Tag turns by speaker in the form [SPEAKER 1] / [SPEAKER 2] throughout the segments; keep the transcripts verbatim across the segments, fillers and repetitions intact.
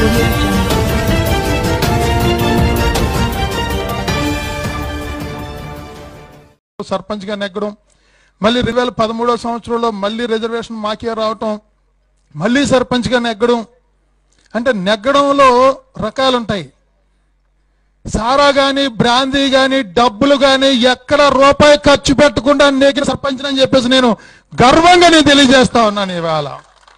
[SPEAKER 1] సర్పంచ్ గా నెగ్గడం, మళ్ళీ రెండు వేల పదమూడో సంవత్సరంలో మళ్ళీ రిజర్వేషన్ మాకే రావటం, మళ్ళీ సర్పంచ్ గా నెగ్గడం. అంటే నెగ్గడంలో రకాలు ఉంటాయి. సారా గాని బ్రాందీ గాని డబ్బులు గాని ఎక్కడ రూపాయి ఖర్చు పెట్టకుండా నెగ్గిన సర్పంచ్ అని చెప్పేసి నేను గర్వంగా నేను తెలియజేస్తా ఉన్నాను. ఇవాళ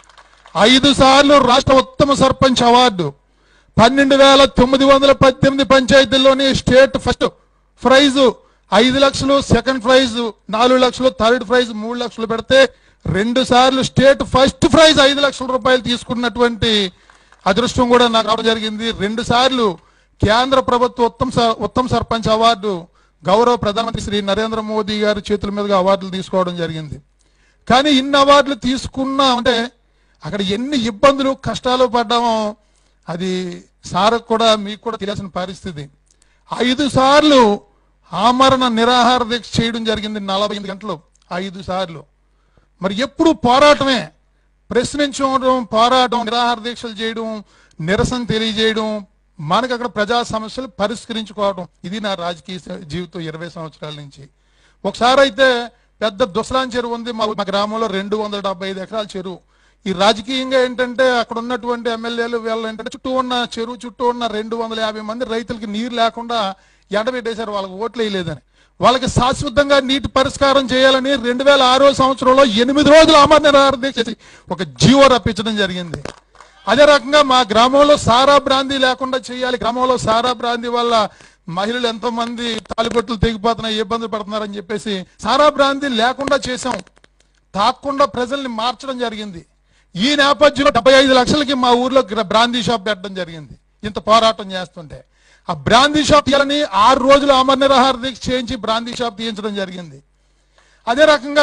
[SPEAKER 1] ఐదు సార్లు రాష్ట్ర ఉత్తమ సర్పంచ్ అవార్డు, పన్నెండు వేల తొమ్మిది వందల పద్దెనిమిది పంచాయతీల్లోని స్టేట్ ఫస్ట్ ప్రైజు ఐదు లక్షలు, సెకండ్ ప్రైజ్ నాలుగు లక్షలు, థర్డ్ ప్రైజ్ మూడు లక్షలు పెడితే రెండు సార్లు స్టేట్ ఫస్ట్ ప్రైజ్ ఐదు లక్షల రూపాయలు తీసుకున్నటువంటి అదృష్టం కూడా నాకు రావడం జరిగింది. రెండు సార్లు కేంద్ర ప్రభుత్వ ఉత్తమ ఉత్తమ సర్పంచ్ అవార్డు గౌరవ ప్రధానమంత్రి శ్రీ నరేంద్ర మోదీ గారి చేతుల మీదుగా అవార్డులు తీసుకోవడం జరిగింది. కానీ ఇన్ని అవార్డులు తీసుకున్నా అంటే అక్కడ ఎన్ని ఇబ్బందులు కష్టాలు పడ్డామో అది సార్కు కూడా మీకు కూడా తెలియాల్సిన పరిస్థితి. ఐదు సార్లు ఆమరణ నిరాహార దీక్ష చేయడం జరిగింది, నలభై ఎనిమిది గంటలు ఐదు సార్లు. మరి ఎప్పుడు పోరాటమే, ప్రశ్నించడం, పోరాటం, నిరాహార దీక్షలు చేయడం, నిరసన తెలియజేయడం, మనకు అక్కడ ప్రజా సమస్యలు పరిష్కరించుకోవడం. ఇది నా రాజకీయ జీవితం ఇరవై సంవత్సరాల నుంచి. ఒకసారి అయితే పెద్ద దుసలాన్ చెరువు ఉంది మా మా గ్రామంలో, రెండు వందల డెబ్బై ఐదు ఎకరాల చెరువు. ఈ రాజకీయంగా ఏంటంటే అక్కడ ఉన్నటువంటి ఎమ్మెల్యేలు వీళ్ళు ఏంటంటే చుట్టూ ఉన్న చెరువు చుట్టూ ఉన్న రెండు వందల యాభై మంది రైతులకి నీరు లేకుండా ఎండబెట్టేశారు, వాళ్ళకి ఓట్లు వేయలేదని. వాళ్ళకి శాశ్వతంగా నీటి పరిష్కారం చేయాలని రెండు వేల ఆరో సంవత్సరంలో ఎనిమిది రోజులు అమర నిరాహార దీక్ష చేసి ఒక జీవో రప్పించడం జరిగింది. అదే రకంగా మా గ్రామంలో సారా బ్రాందీ లేకుండా చేయాలి. గ్రామంలో సారా బ్రాందీ వల్ల మహిళలు ఎంతో మంది తాలిబొట్లు తెగిపోతున్నాయి, ఇబ్బందులు పడుతున్నారని చెప్పేసి సారా బ్రాందీ లేకుండా చేసాం. తాకుండా ప్రజల్ని మార్చడం జరిగింది. ఈ నేపథ్యంలో డెబ్బై ఐదు లక్షలకి మా ఊర్లో బ్రాందీ షాప్ పెట్టడం జరిగింది. ఇంత పోరాటం చేస్తుంటే ఆ బ్రాందీ షాప్ తీయాలని ఆరు రోజులు అమర నిరాహార దీక్ష చేయించి బ్రాందీ షాప్ తీయించడం జరిగింది. అదే రకంగా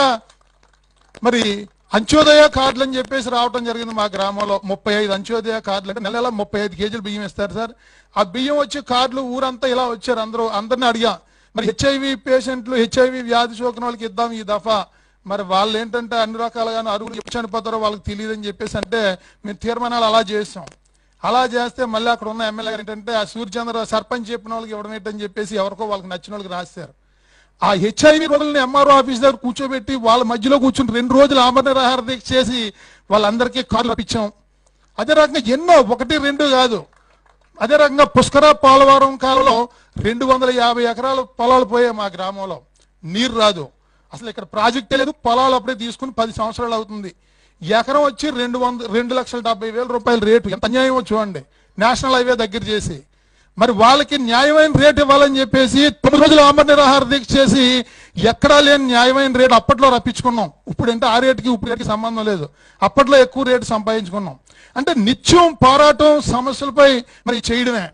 [SPEAKER 1] మరి అంత్యోదయ కార్డులు అని చెప్పేసి రావడం జరిగింది మా గ్రామంలో. ముప్పై ఐదు అంత్యోదయ కార్డులు అంటే నెల నెల ముప్పై ఐదు కేజీలు బియ్యం ఇస్తారు సార్. ఆ బియ్యం వచ్చి కార్డులు ఊరంతా ఇలా వచ్చారు. అందరూ అందరిని అడిగా, మరి హెచ్ఐవి పేషెంట్లు, హెచ్ఐవి వ్యాధి సోకిన వాళ్ళకి ఇద్దాం ఈ దఫా. మరి వాళ్ళు ఏంటంటే అన్ని రకాలుగా అరుగులు ఎప్పుడు చనిపోతారో వాళ్ళకి తెలియదని చెప్పేసి అంటే మేము తీర్మానాలు అలా చేసాం. అలా చేస్తే మళ్ళీ అక్కడ ఉన్న ఎమ్మెల్యే ఏంటంటే ఆ సూర్యచంద్ర సర్పంచ్ చెప్పిన వాళ్ళకి ఇవ్వడం ఏంటని చెప్పేసి ఎవరికో వాళ్ళకి నచ్చిన వాళ్ళకి రాశారు. ఆ హెచ్ఐవి రోజులని ఎంఆర్ఓ ఆఫీస్ దగ్గర కూర్చోబెట్టి వాళ్ళ మధ్యలో కూర్చుని రెండు రోజులు ఆమరణ నిరాహార దీక్ష చేసి వాళ్ళందరికీ కార్డులు ఇప్పించాం. అదే రకంగా ఎన్నో, ఒకటి రెండు కాదు. అదే రకంగా పుష్కర పోలవరం కాలంలో రెండు వందల యాభై ఎకరాలు పొలాలు పోయాయి మా గ్రామంలో. నీరు రాదు, అసలు ఇక్కడ ప్రాజెక్టే లేదు. పొలాలు అప్పుడే తీసుకుని పది సంవత్సరాలు అవుతుంది. ఎకరం వచ్చి రెండు వంద రెండు లక్షల డెబ్బై వేల రూపాయల రేటు. ఎంత అన్యాయమో చూడండి, నేషనల్ హైవే దగ్గర చేసి. మరి వాళ్ళకి న్యాయమైన రేటు ఇవ్వాలని చెప్పేసి తొమ్మిది రోజులు ఆమరణ నిరాహార దీక్ష చేసి ఎక్కడా లేని న్యాయమైన రేటు అప్పట్లో రప్పించుకున్నాం. ఇప్పుడు అంటే ఆ రేటుకి ఇప్పుడు రేటుకి సంబంధం లేదు, అప్పట్లో ఎక్కువ రేటు సంపాదించుకున్నాం. అంటే నిత్యం పోరాటం సమస్యలపై మరి చేయడమే.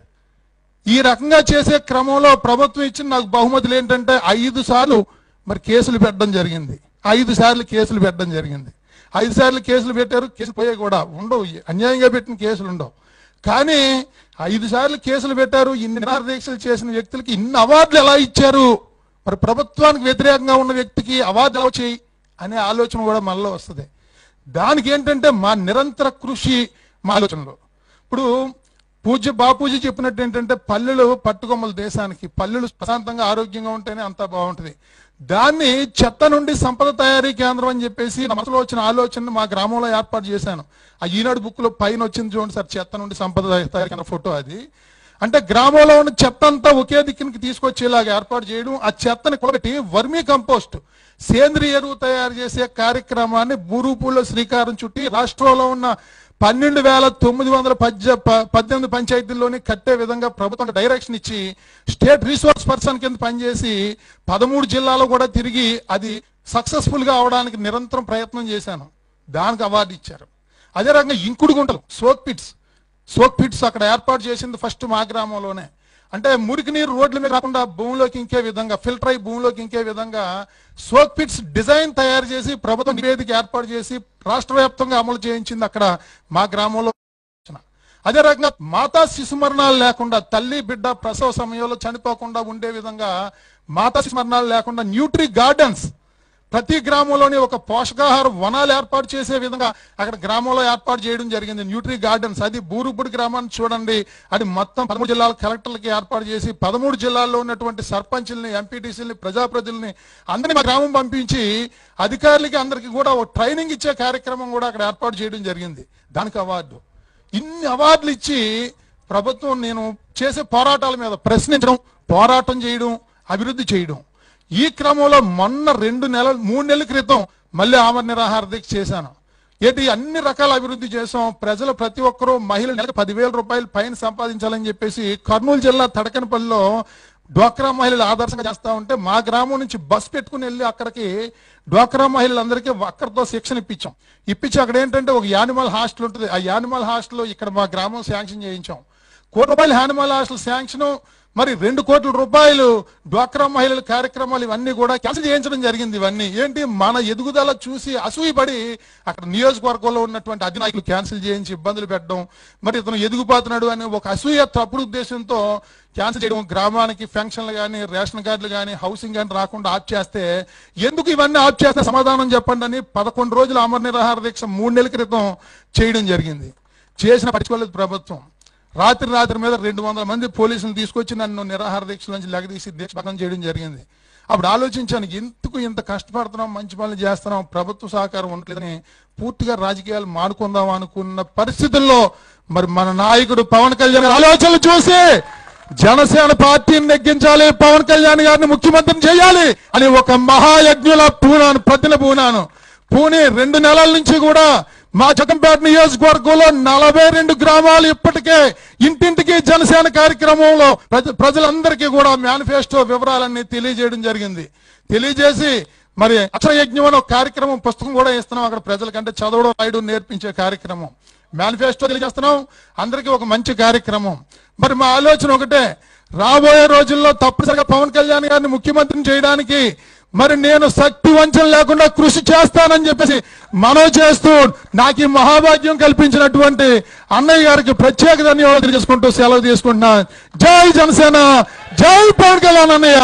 [SPEAKER 1] ఈ రకంగా చేసే క్రమంలో ప్రభుత్వం ఇచ్చిన నాకు బహుమతులు ఏంటంటే ఐదు సార్లు మరి కేసులు పెట్టడం జరిగింది. ఐదు సార్లు కేసులు పెట్టడం జరిగింది. ఐదు సార్లు కేసులు పెట్టారు, కేసులు పోయే కూడా ఉండవు, అన్యాయంగా పెట్టిన కేసులు ఉండవు. కానీ ఐదు సార్లు కేసులు పెట్టారు. ఇన్ని నిరాహార దీక్షలు చేసిన వ్యక్తులకి ఇన్ని అవార్డులు ఎలా ఇచ్చారు, మరి ప్రభుత్వానికి వ్యతిరేకంగా ఉన్న వ్యక్తికి అవార్డు ఎలా వచ్చాయి అనే ఆలోచన కూడా మనలో వస్తుంది. దానికి ఏంటంటే మా నిరంతర కృషి, మా ఆలోచనలో. ఇప్పుడు పూజ్య బాపూజీ చెప్పినట్టు ఏంటంటే పల్లెలు పట్టుకొమ్మలు దేశానికి, పల్లెలు ప్రశాంతంగా ఆరోగ్యంగా ఉంటేనే అంతా బాగుంటుంది. దాన్ని చెత్త నుండి సంపద తయారీ కేంద్రం అని చెప్పేసి నా మనసులో వచ్చిన ఆలోచన మా గ్రామంలో ఏర్పాటు చేశాను. ఆ ఈనాడు బుక్ లో పైన వచ్చింది చూడండి సార్, చెత్త నుండి సంపద తయారీ కేంద్రం ఫోటో. అది అంటే గ్రామంలో ఉన్న చెత్త అంతా ఒకే దిక్కునికి తీసుకొచ్చేలాగా ఏర్పాటు చేయడం, ఆ చెత్తని కొలబెట్టి వర్మీ కంపోస్ట్ సేంద్రియ ఎరువు తయారు చేసే కార్యక్రమాన్ని బూరుపూల్లో శ్రీకారం చుట్టి రాష్ట్రంలో ఉన్న పన్నెండు వేల తొమ్మిది వందల పద్దె పద్దెనిమిది పంచాయతీల్లోని కట్టే విధంగా ప్రభుత్వం డైరెక్షన్ ఇచ్చి స్టేట్ రిసోర్స్ పర్సన్ కింద పనిచేసి పదమూడు జిల్లాలో కూడా తిరిగి అది సక్సెస్ఫుల్ గా అవడానికి నిరంతరం ప్రయత్నం చేశాను. దానికి అవార్డు ఇచ్చారు. అదే రకంగా ఇంకుడు గుంటలు, సోక్ పిట్స్ సోక్ పిట్స్ అక్కడ ఏర్పాటు చేసింది ఫస్ట్ మా గ్రామంలోనే. అంటే మురికి నీరు రోడ్ల మీద రాకుండా భూమిలోకి ఇంకే విధంగా, ఫిల్టర్ అయి భూమిలోకి ఇంకే విధంగా సోక్ పిట్స్ డిజైన్ తయారు చేసి ప్రభుత్వం నివేదిక ఏర్పాటు చేసి రాష్ట్ర వ్యాప్తంగా అమలు చేయించింది అక్కడ మా గ్రామంలో. అదే రకంగా మాతా శిశు మరణాలు లేకుండా, తల్లి బిడ్డ ప్రసవ సమయంలో చనిపోకుండా ఉండే విధంగా మాతా శిశు మరణాలు లేకుండా న్యూట్రీ గార్డెన్స్ ప్రతి గ్రామంలోని ఒక పోషకాహార వనాలు ఏర్పాటు చేసే విధంగా అక్కడ గ్రామంలో ఏర్పాటు చేయడం జరిగింది. న్యూట్రీ గార్డెన్స్, అది బూరుగుపూడి గ్రామాన్ని చూడండి, అది మొత్తం పదమూడు జిల్లాల కలెక్టర్లకి ఏర్పాటు చేసి పదమూడు జిల్లాల్లో ఉన్నటువంటి సర్పంచుల్ని, ఎంపీటీసీలని, ప్రజాప్రతినిధుల్ని అందరినీ మా గ్రామం పంపించి అధికారులకి అందరికీ కూడా ఒక ట్రైనింగ్ ఇచ్చే కార్యక్రమం కూడా అక్కడ ఏర్పాటు చేయడం జరిగింది. దానికి అవార్డు, ఇన్ని అవార్డులు ఇచ్చి ప్రభుత్వం నేను చేసే పోరాటాల మీద ప్రశ్నించడం, పోరాటం చేయడం, అభివృద్ధి చేయడం. ఈ క్రమంలో మొన్న రెండు నెలలు మూడు నెలల క్రితం మళ్ళీ ఆమరణ నిరాహార దీక్ష చేశాను. ఏంటి అన్ని రకాల అభివృద్ధి చేసాం. ప్రజలు ప్రతి ఒక్కరూ మహిళలు నెలకు పదివేల రూపాయలు పైన సంపాదించాలని చెప్పేసి కర్నూలు జిల్లా తడకనపల్లిలో డ్వాక్రా మహిళలు ఆదర్శంగా చేస్తా ఉంటే మా గ్రామం నుంచి బస్ పెట్టుకుని వెళ్ళి అక్కడికి డ్వాక్రా మహిళలందరికీ అక్కడితో శిక్షణ ఇప్పించాం. ఇప్పించి అక్కడ ఏంటంటే ఒక యానిమల్ హాస్టల్ ఉంటుంది. ఆ యానిమల్ హాస్టల్ ఇక్కడ మా గ్రామం శాంక్షన్ చేయించాం. కోటి రూపాయలు యానిమల్ హాస్టల్ శాంక్షన్, మరి రెండు కోట్ల రూపాయలు డ్వాక్రా మహిళల కార్యక్రమాలు, ఇవన్నీ కూడా క్యాన్సిల్ చేయించడం జరిగింది. ఇవన్నీ ఏంటి, మన ఎదుగుదల చూసి అసూయపడి అక్కడ నియోజకవర్గంలో ఉన్నటువంటి అధినాయకులు క్యాన్సిల్ చేయించి ఇబ్బందులు పెట్టడం, మరి ఇతను ఎదుగుపోతున్నాడు అని ఒక అసూయ తప్పుడు ఉద్దేశంతో క్యాన్సిల్ చేయడం. గ్రామానికి పెన్షన్లు కానీ, రేషన్ కార్డులు కానీ, హౌసింగ్ కానీ రాకుండా ఆఫ్ చేస్తే, ఎందుకు ఇవన్నీ ఆఫ్ చేస్తే సమాధానం చెప్పండి అని పదకొండు రోజులు అమర నిరాహార దీక్ష మూడు నెలల క్రితం చేయడం జరిగింది. చేసిన పట్టించుకోలేదు ప్రభుత్వం. రాత్రి రాత్రి మీద రెండు వందల మంది పోలీసులు తీసుకొచ్చి నన్ను నిరాహార దీక్ష నుంచి లెగదీసి దీక్ష భగ్నం చేయడం జరిగింది. అప్పుడు ఆలోచించాను, ఎందుకు ఇంత కష్టపడుతున్నాం, మంచి పనులు చేస్తున్నాం, ప్రభుత్వ సహకారం ఉండలేదని పూర్తిగా రాజకీయాలు మానుకుందాం అనుకున్న పరిస్థితుల్లో మరి మన నాయకుడు పవన్ కళ్యాణ్ ఆలోచనలు చూసి జనసేన పార్టీని నెగ్గించాలి, పవన్ కళ్యాణ్ గారిని ముఖ్యమంత్రిని చేయాలి అని ఒక మహాయజ్ఞుల పూనాను ప్రతిన పూనాను పూని రెండు నెలల నుంచి కూడా మా జగంపేట నియోజకవర్గంలో నలభై రెండు గ్రామాలు ఇప్పటికే ఇంటింటికి జనసేన కార్యక్రమంలో ప్రజలందరికీ కూడా మేనిఫెస్టో వివరాలన్నీ తెలియజేయడం జరిగింది. తెలియజేసి మరి అక్షర యజ్ఞం అనే ఒక కార్యక్రమం పుస్తకం కూడా ఇస్తున్నాం. అక్కడ ప్రజలకంటే చదవడం రాయడం నేర్పించే కార్యక్రమం, మేనిఫెస్టో తెలియజేస్తున్నాం. అందరికీ ఒక మంచి కార్యక్రమం. మరి మా ఆలోచన ఒకటే, రాబోయే రోజుల్లో తప్పనిసరిగా పవన్ కళ్యాణ్ గారిని ముఖ్యమంత్రిని చేయడానికి మరి నేను శక్తి వంచన లేకుండా కృషి చేస్తానని చెప్పేసి మనవి చేస్తూ నాకు ఈ మహాభాగ్యం కల్పించినటువంటి అన్నయ్య గారికి ప్రత్యేక ధన్యవాదాలు తెలియజేసుకుంటూ సెలవు తీసుకుంటున్నా. జై జనసేన, జై పవన్ కళ్యాణ్ అన్నయ్య.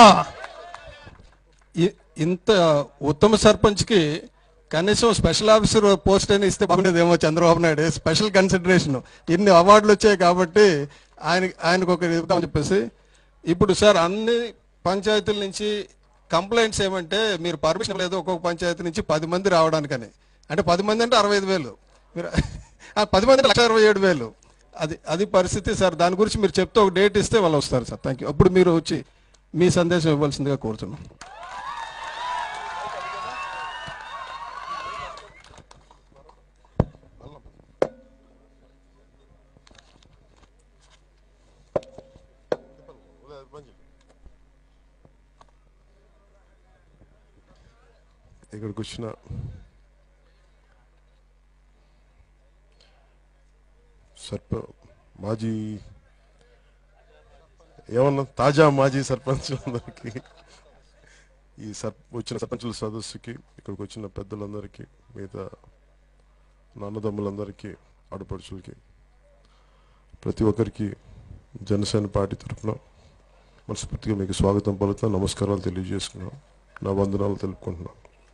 [SPEAKER 2] ఇంత ఉత్తమ సర్పంచ్ కి కనీసం స్పెషల్ ఆఫీసర్ పోస్ట్ అని ఇస్తే బాగుండేదేమో చంద్రబాబు నాయుడు. స్పెషల్ కన్సిడరేషన్, ఇన్ని అవార్డులు వచ్చాయి కాబట్టి ఆయన ఆయనకు ఒక ఇద్దామని చెప్పేసి. ఇప్పుడు సార్ అన్ని పంచాయతీల నుంచి కంప్లైంట్స్ ఏమంటే మీరు పర్మిషన్ లేదు ఒక్కొక్క పంచాయతీ నుంచి పది మంది రావడానికని. అంటే పది మంది అంటే అరవై ఐదు వేలు మీరు పది మంది అంటే లక్ష అరవై ఏడు వేలు అది అది పరిస్థితి సార్. దాని గురించి మీరు చెప్తే ఒక డేట్ ఇస్తే వాళ్ళు వస్తారు సార్. Thank you. అప్పుడు మీరు వచ్చి మీ సందేశం ఇవ్వాల్సిందిగా కోరుతున్నాం.
[SPEAKER 3] ఇక్కడికి వచ్చిన సర్ప మాజీ ఏమన్నా తాజా మాజీ సర్పంచులందరికీ, ఈ సర్ వచ్చిన సర్పంచుల సదస్సుకి ఇక్కడికి వచ్చిన పెద్దలందరికీ, మిగతా నాన్నదమ్ములందరికీ, ఆడపడుచులకి, ప్రతి ఒక్కరికి జనసేన పార్టీ తరఫున మనస్ఫూర్తిగా మీకు స్వాగతం పలుకుతా, నమస్కారాలు తెలియజేసుకున్నాం, నా వందనాలు తెలుపుకుంటున్నాను.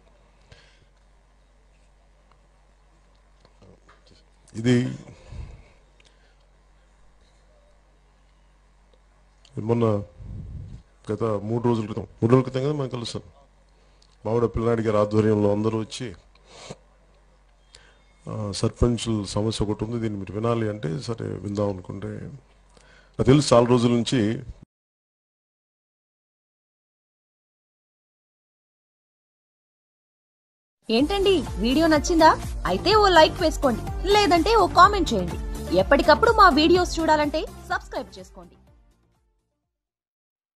[SPEAKER 3] ఇది మొన్న గత మూడు రోజుల క్రితం మూడు రోజుల క్రితం కదా మనం కలుస్తాం. మావిడ పిల్లనాడి గారి ఆధ్వర్యంలో అందరూ వచ్చి సర్పంచుల సమస్య ఒకటి ఉంది, దీన్ని మీరు వినాలి అంటే సరే విందాం అనుకుంటే, నాకు తెలుసు చాలా రోజుల నుంచి
[SPEAKER 4] ఏంటండి వీడియో నచ్చిందా? అయితే ఓ లైక్ వేసుకోండి, లేదంటే ఓ కామెంట్ చేయండి. ఎప్పటికప్పుడు మా వీడియోస్ చూడాలంటే సబ్స్క్రైబ్ చేసుకోండి.